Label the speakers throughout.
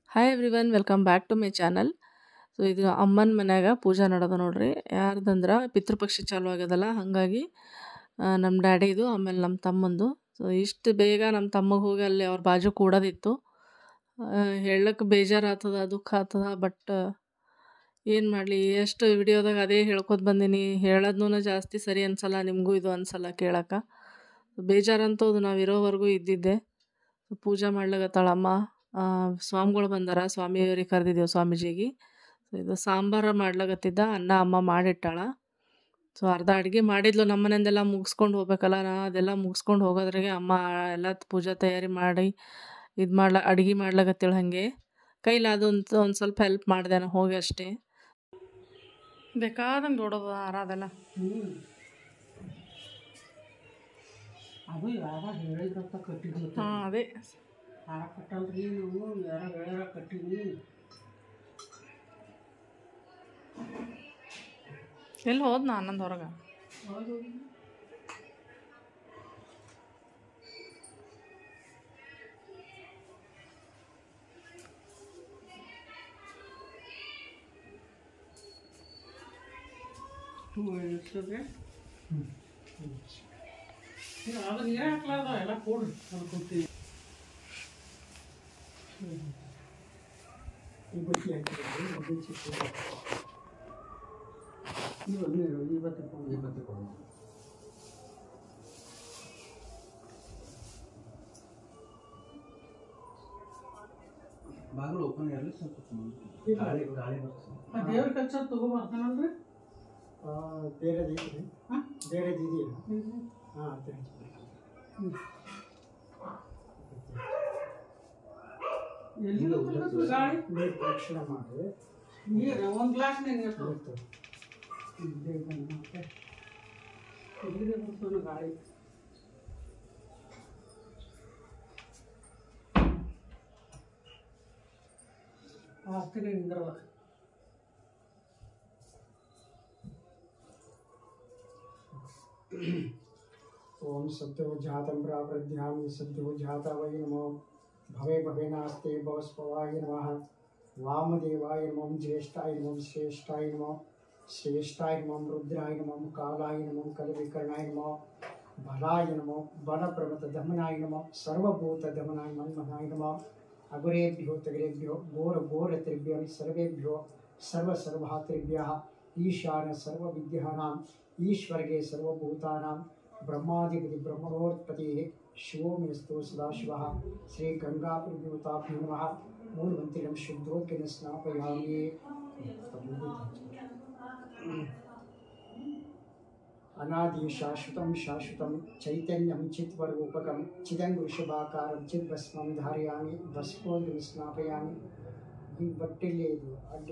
Speaker 1: Hi everyone welcome back to my channel. So ಇದು ಅಮ್ಮನ ಮನ್ಯಾಗ ಪೂಜಾ ನಡೆದ ನೋಡ್ರಿ. ಯಾರ್ದಂದ್ರೆ ಪಿತೃಪಕ್ಷ ಚಾಲು ಆಗ್ಯದಲ್ಲ, ಹಾಗಾಗಿ ನಮ್ಮ ಡ್ಯಾಡಿದು ಆಮೇಲೆ ನಮ್ಮ ತಮ್ಮಂದು. ಸೊ ಇಷ್ಟು ಬೇಗ ನಮ್ಮ ತಮ್ಮಗೆ ಹೋಗಿ ಅಲ್ಲಿ ಅವ್ರ ಬಾಜು ಕೂಡೋದಿತ್ತು. ಹೇಳಕ್ಕೆ ಬೇಜಾರಾಗ್ತದ, ದುಃಖ ಆಗ್ತದ. ಬಟ್ ಏನು ಮಾಡಲಿ, ಎಷ್ಟು ವಿಡಿಯೋದಾಗ ಅದೇ ಹೇಳ್ಕೊತ ಬಂದೀನಿ. ಹೇಳೋದ್ನೂ ಜಾಸ್ತಿ ಸರಿ ಅನ್ಸಲ್ಲ, ನಿಮಗೂ ಇದು ಅನ್ಸಲ್ಲ ಕೇಳಕ್ಕೆ. ಬೇಜಾರಂತೂ ಅದು ನಾವು ಇರೋವರೆಗೂ ಇದ್ದಿದ್ದೆ. ಪೂಜೆ ಮಾಡ್ಲಾಗತ್ತಾಳಮ್ಮ. ಸ್ವಾಮಿಗಳು ಬಂದಾರ, ಸ್ವಾಮಿಯವ್ರಿಗೆ ಕರೆದಿದ್ದೇವೆ ಸ್ವಾಮೀಜಿಗೆ. ಸೊ ಇದು ಸಾಂಬಾರು ಮಾಡ್ಲಾಗತ್ತಿದ್ದ, ಅನ್ನ ಅಮ್ಮ ಮಾಡಿಟ್ಟಾಳ. ಸೊ ಅರ್ಧ ಅಡುಗೆ ಮಾಡಿದ್ಲು, ನಮ್ಮ ಮನೆಯಿಂದೆಲ್ಲ ಮುಗಿಸ್ಕೊಂಡು ಹೋಗ್ಬೇಕಲ್ಲ. ನಾ ಅದೆಲ್ಲ ಮುಗಿಸ್ಕೊಂಡು ಹೋಗೋದ್ರಾಗೆ ಅಮ್ಮ ಎಲ್ಲ ಪೂಜಾ ತಯಾರಿ ಮಾಡಿ ಅಡುಗೆ ಮಾಡ್ಲಾಗತ್ತೇಳು. ಹಾಗೆ ಕೈಲಾದಂತೂ ಒಂದು ಸ್ವಲ್ಪ ಹೆಲ್ಪ್ ಮಾಡಿದೆ ನಾನು ಹೋಗಿ ಅಷ್ಟೇ. ಬೇಕಾದಂಗೆ ದೊಡ್ಡದ ಆರಾದೆಲ್ಲ.
Speaker 2: ಅದು ಯಾರ ಹೇಳಿದ್ರಂತ ಕಟ್ಟಿದ್ವಿ.
Speaker 1: ಹಾಂ, ಅದೇ
Speaker 2: ಹಾರ ಕಟ್ಟಲ್ರಿ ನೀವು, ಯಾರ ಹೇಳ್ಯಾರ ಕಟ್ಟಿದ್ವಿ.
Speaker 1: ಎಲ್ಲಿ ಹೋದ್ನ ಆನಂದ್ ಹೊರಗೆ?
Speaker 2: ಅದು ನೀರೇ ಹಾಕ್ಲಾರ್ದ ಎಲ್ಲ ಕೊಡ್ರಿ ಅನ್ಕೊತೀವಿ. ಈ ಬಟ್ಟಿ ಹಾಕಿದ್ರಿ, ಇವತ್ತು ಕೊಡು.
Speaker 3: ಬಾಗಿಲು ಓಪನ್ ಇರಲಿ, ಸ್ವಲ್ಪ ಗಾಳಿ ಬರ್ತದೆ.
Speaker 2: ದೇವ್ರ ಕಚ್ಚ ತಗೋಬರ್ತಾನಲ್ರಿ.
Speaker 4: ಬೇರೆದು ಐತ್ರಿ, ಬೇರೆದು ಇದೆಯಲ್ಲ. ಹಾಂ, ಅದೇ
Speaker 2: ಎಲ್ಲಿ ಗಾಳಿ
Speaker 4: ನೀರು ಪರೀಕ್ಷೆ ಮಾಡಿ
Speaker 2: ನೀರು ಒಂದು ಗ್ಲಾಸ್ ನೀರು
Speaker 4: ಗೊತ್ತು.
Speaker 2: ಎಲ್ಲಿದೆ ಬರ್ತಾನೆ ಗಾಳಿ. ಆಸ್ತಿಗೆ ನಿಂದ್ರವ.
Speaker 4: ಓಂ ಸದ್ಯೋ ಜಾತಂ ಪ್ರಾಪ್ರಧ್ಯಾಮಿ ಸದ್ಯೋ ಜಾತ ವೈ ನಮೋ ಭವೇ ಭವೇನಾಸ್ತೆ ಭವಸ್ಪವಾಯ ನಮಃ ವಾಮದೇವಾಯ ನಮಃ ಜ್ಯೇಷ್ಠಾಯ ನಮಃ ಶ್ರೇಷ್ಠಾಯ ನಮಃ ಶ್ರೇಷ್ಠಾಯ ನಮಃ ರುದ್ರಾಯ ನಮಃ ಕಾಲಾಯ ನಮಃ ಕಲವಿಕರ್ಣಾಯ ನಮಃ ಬಲಾಯ ನಮಃ ಬಲಪ್ರಮತ ದಮನಾಯ ನಮಃ ಸರ್ವಭೂತ ದಮನಾಯ ಮನ್ಮನಾಯ ನಮಃ ಅಗುರೇಭ್ಯೋ ತಗರೇಭ್ಯೋ ಘೋರಘೋರತ್ರಿಭ್ಯೋ ಸರ್ವೇಭ್ಯೋ ಸರ್ವಸರ್ವಾತ್ರಿಭ್ಯಃ ಈಶಾನ ಸರ್ವವಿದ್ಯಾನಾಂ ಈಶ್ವರಗೆ ಸರ್ವಭೂತಾನಾಂ ಬ್ರಹ್ಮಾಧಿಪತಿ ಬ್ರಹ್ಮಣೋತ್ಪತಿ ಶಿವೋ ಮೇಸ್ತು ಸದಾಶಿವಃ ಶ್ರೀ ಗಂಗಾಪುರದೇವತಾಭ್ಯೋ ನಮಃ ಮೂರ್ವಂತಿರಂ ಶುದ್ಧೋದ್ಗನ ಸ್ನಾಪಯಾಮಿ. ಅನಾದಿ ಶಾಶ್ವತಂ ಶಾಶ್ವತಂ ಚೈತನ್ಯಂ ಚಿತ್ವರೂಪಕಂ ಚಿದಂಗುಷಭಾಕಾರಂ ಚಿದ್ಭಸ್ಮಂ ಧಾರಯಾಮಿ ಭಸ್ಮೋದ್ಗನ ಸ್ನಾಪಯಾಮಿ. ಈ ಬಟ್ಟೆಲ್ಲೇ ಇದು ಅಡ್ಡಿ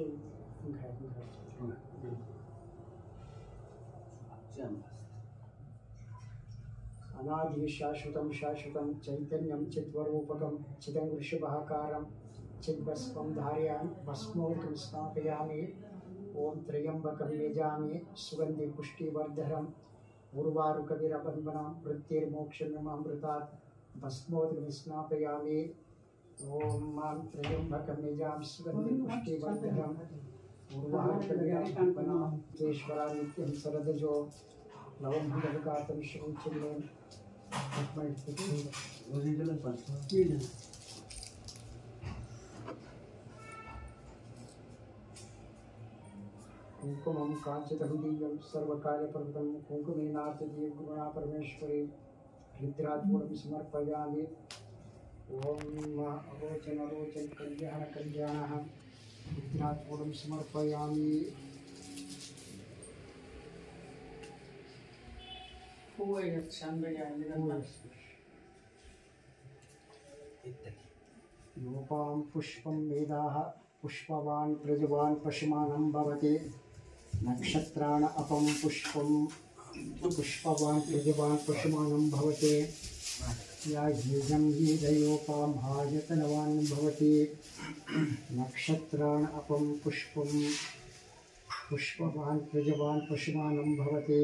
Speaker 4: ಅನಾದಿ ಶಾಶ್ವತಂ ಶಾಶ್ವತಂ ಚೈತನ್ಯಂ ಚಿದ್ವರೂಪಕಂ ಚಿದಂಗುಷಭಾಕಾರಂ ಚಿದ್ಭಸ್ಮಂ ಧಾರಯಾಮಿ ಭಸ್ಮೋದ್ಗನ ಸ್ನಾಪಯಾಮಿ. ಓಂ ತ್ರಯಂಬಕಂ ಯಜಾಮಿ ಸುಗಂಧಿ ಪುಷ್ಟಿವರ್ಧನಂ ಉರ್ವಾರುಕವಿರಬಂಧನಂ ಮೃತ್ಯುರ್ಮೋಕ್ಷಮೃತಾತ್ ಭಸ್ಮೋದ್ಗನ ಸ್ನಾಪಯಾಮಿ. ಓಂ ಮಾಂ ತ್ರಯಂಬಕಂ ಯಜಾಮಿ ಸುಗಂಧಿ ಪುಷ್ಟಿವರ್ಧನಂ ಉರ್ವಾರುಕವಿರಬಂಧನಂ ಕೇಶ್ವರ ನಿತ್ಯಂ ಸರದಜೋ ಲವಂಘಾತಂ ಶೌಚಲ್ಯಂ ಕುಂಕುಮಂ ಕಾಂಚಿತಹುದೀಯಂ ಸರ್ವಕಾರ್ಯಪರ್ವತಂ ಕುಂಕುಮೇನಾರ್ಚದೀಯ ಗುರುಣಾ ಪರಮೇಶ್ವರಿ ರುದ್ರಾತ್ಮೂಲಂ ಸಮರ್ಪಯಾಮಿ. ಓಂ ಅರೋಚನ ರೋಚನ ಕಲ್ಯಾಣ ಕಲ್ಯಾಣ ರುದ್ರಾತ್ಮೂಲಂ ಸಮರ್ಪಯಾಮಿ.
Speaker 2: ಹೂವು ಇವತ್ತು ಚಂದಗೆ ಅಲ್ಲಿರಲ್ಲ.
Speaker 4: ಯೋಪಾಂ ಪುಷ್ಪಂ ವೇದಾಃ ಪುಷ್ಪವಾನ್ ಪ್ರಜವಾನ್ ಪಶುಮಾನಂ ಭವತಿ. ನಕ್ಷತ್ರಾಣ ಅಪಂ ಪುಷ್ಪಂ ಪುಷ್ಪವಾನ್ ಪ್ರಜವಾನ್ ಪಶುಮಾನಂ ಭವತಿ. ಯಾಜ್ಞಂ ವೇದಯೋಪಾಂ ಹಾಯತನವಾನ್ ಭವತಿ. ನಕ್ಷತ್ರಾಣ ಅಪಂ ಪುಷ್ಪಂ ಪುಷ್ಪವಾನ್ ಪ್ರಜವಾನ್ ಪಶುಮಾನಂ ಭವತಿ.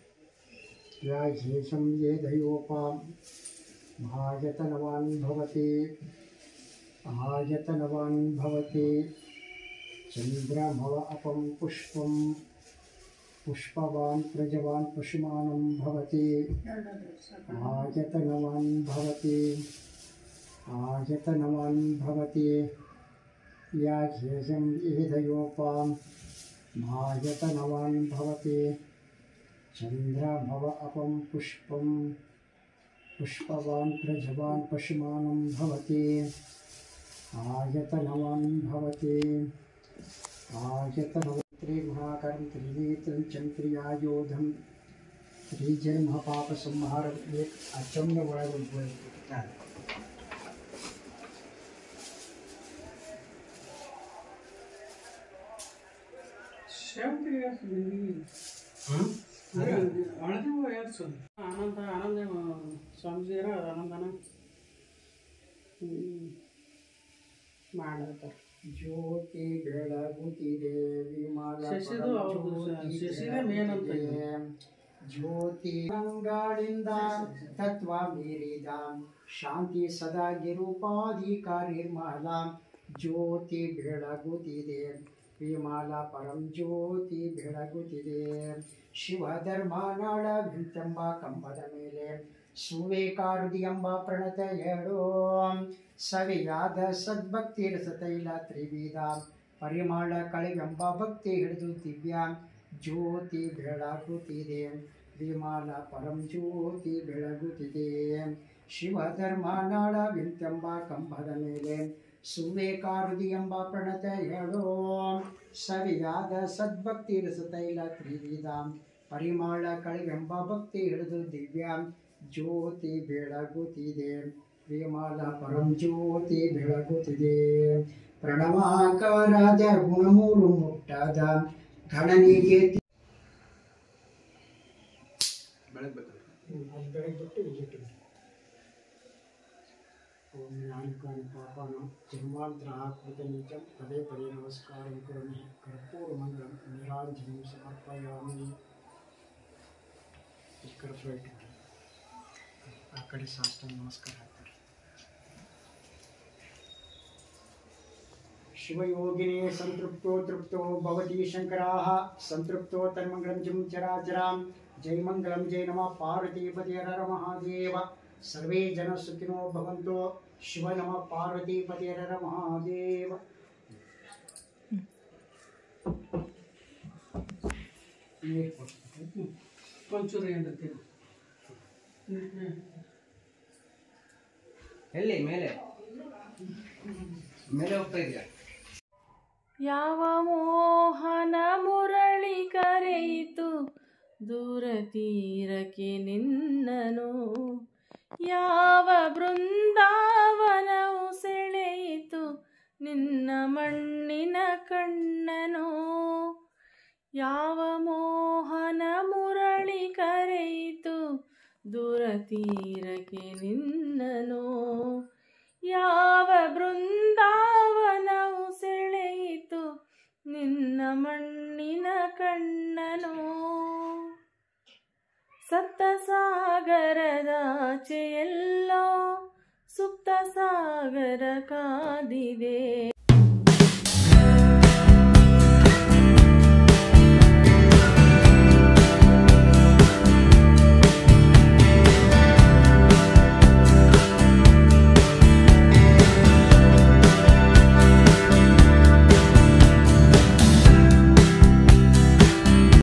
Speaker 4: ಯಾಜ್ಞಂ ವೇದಯೋಪಾಂ ಭಾಯತನವಾನ್ ಭವತಿ. आयतनवान् भवति चन्द्रमव अपं पुष्पं पुष्पवान् प्रजवान् पशुमानं भवति आयतनवान् भवति आयतनवान् भवति याह्ययं इहदयोपाम् आयतनवान् भवति चन्द्रमव अपं पुष्पं पुष्पवान् प्रजवान् पशुमानं भवति आयतनवान् भवति आयतनवत्रिगुणाकरं त्रिनेत्रं चन्द्रियायोधं त्रिजन्म पापसंहारं एक अचम्य ಒಳಗೊಂಡು
Speaker 2: ಆನಂದ ಆನಂದ ಸ್ವಾಮೀಜಿಯರ ಆನಂದನ ಮಾಡತ್ತಾರೆ
Speaker 4: ಜ್ಯೋತಿ ಬೆಳಗುತ್ತಿದೆ ವಿಮಲ
Speaker 2: ಶಶಿದು ಅವ್ರದ್ದು ಶಶಿನೇ ಮೇನ್ ಅಂತ
Speaker 4: ಜ್ಯೋತಿ ರಂಗಾಳಿಂದ ತತ್ವ ಮೀರಿದ ಶಾಂತಿ ಸದಾಗಿರುಪಾಧಿಕಾರಿರ್ಮಲ ಜ್ಯೋತಿ ಬೆಳಗುತ್ತಿದೆ ವಿಮಲ ಪರಂ ಜ್ಯೋತಿ ಬೆಳಗುತ್ತಿದೆ ಶಿವಧರ್ಮನಾಳ ವಿಂತೆಂಬ ಕಂಬದ ಮೇಲೆ ಸುವೇಕಾರುದಿ ಎಂಬ ಪ್ರಣತ ಹೇಳೋ ಸವಿಯಾದ ಸದ್ಭಕ್ತಿ ರಸತೈಲ ತ್ರಿವಿಧ ಪರಿಮಳ ಕಳೆವೆಂಬ ಭಕ್ತಿ ಹಿಡಿದು ದಿವ್ಯ ಜ್ಯೋತಿ ಬೆಳಗುತ್ತಿದೆ ವಿಮಲ ಪರಂ ಜ್ಯೋತಿ ಬೆಳಗುತ್ತಿದೆ ಶಿವಧರ್ಮನಾಳ ವಿಂತೆಂಬ ಕಂಬದ ಮೇಲೆ ಸುವೇಕಾರುದಿ ಎಂಬ ಪ್ರಣತ ಹೇಳೋ ಸವಿಯಾದ ಸದ್ಭಕ್ತಿ ರಸತೈಲ ತ್ರಿವಿಧ ಪರಿಮಳ ಕಳೆವೆಂಬ ಭಕ್ತಿ ಹಿಡಿದು ದಿವ್ಯ ಜ್ಯೋತಿ ಬೆಳಗುತ್ತಿದೆ ವಿಮಲ ಪರಂ ಜ್ಯೋತಿ ಬೆಳಗುತ್ತಿದೆ ಪ್ರಣವಾಕಾರದ ಗುಣಮೂರು ಮುಟ್ಟದ ಗಣನಿಗೆ ಬೆಳಗ್ಬಿಟ್ಟು ಓಂ ಜ್ಞಾನಿಕಾನಿ ಪಾಪಾನಾಂ ಜನ್ಮಾಂತರಃ ಕೃತನಿತ್ಯಂ ಪದೇ ಪದೇ ನಮಸ್ಕಾರಂ ಕರೋಮಿ ಕರ್ಪೂರಮಂಗಲಂ ನೀರಾಂಜನಂ ಸಮರ್ಪಯಾಮಿ ಕರ್ಪೂರ ಆ ಕಡೆ ಸಾಷ್ಟಾಂಗ ನಮಸ್ಕಾರ ಹಾಕ್ತಾರೆ ಶಿವಯೋಗಿನೇ ಸಂತೃಪ್ತೋ ತೃಪ್ತೋ ಭವತಿ ಶಂಕರಾಃ ಸಂತೃಪ್ತೋ ತನ್ಮಂಗಳಂ ಜಂ ಚರಾಚರಾಂ ಜೈ ಮಂಗಲಂ ಜೈ ನಮಃ ಪಾರ್ವತೀಪತಿ ಹರ ಮಹಾದೇವ ಸರ್ವೇ ಜನ ಸುಖಿನೋ ಭವಂತೋ ಶಿವ ನಮಃ ಪಾರ್ವತೀಪತಿ ಹರ ಮಹಾದೇವ
Speaker 2: ಒಂಚೂರು ಏನಿರ್ತೀವಿ
Speaker 3: ಎಲ್ಲಿ ಮೇಲೆ ಮೇಲೆ ಹೋಗ್ತಾ ಇದೆಯಾ
Speaker 1: ಯಾವ ಮೋಹನ ಮುರಳಿ ಕರೆಯಿತು ದೂರ ತೀರಕ್ಕೆ ನಿನ್ನನು ಯಾವ ಬೃಂದಾವನವು ಸೆಳೆಯಿತು ನಿನ್ನ ಮಣ್ಣಿನ ಕಣ್ಣನು ಯಾವ ಮೋಹನ ಮುರಳಿ ಕರೆಯಿತು ದೂರ ತೀರಕ್ಕೆ ನಿನ್ನನು ಯಾವ ಬೃಂದಾವನವು ಸೆಳೆಯಿತು ನಿನ್ನ ಮಣ್ಣಿನ ಕಣ್ಣನು ಸಪ್ತ ಸಾಗರದಾಚೆಯೆಲ್ಲೋ ಸುಪ್ತ ಸಾಗರ ಕಾದಿದೆ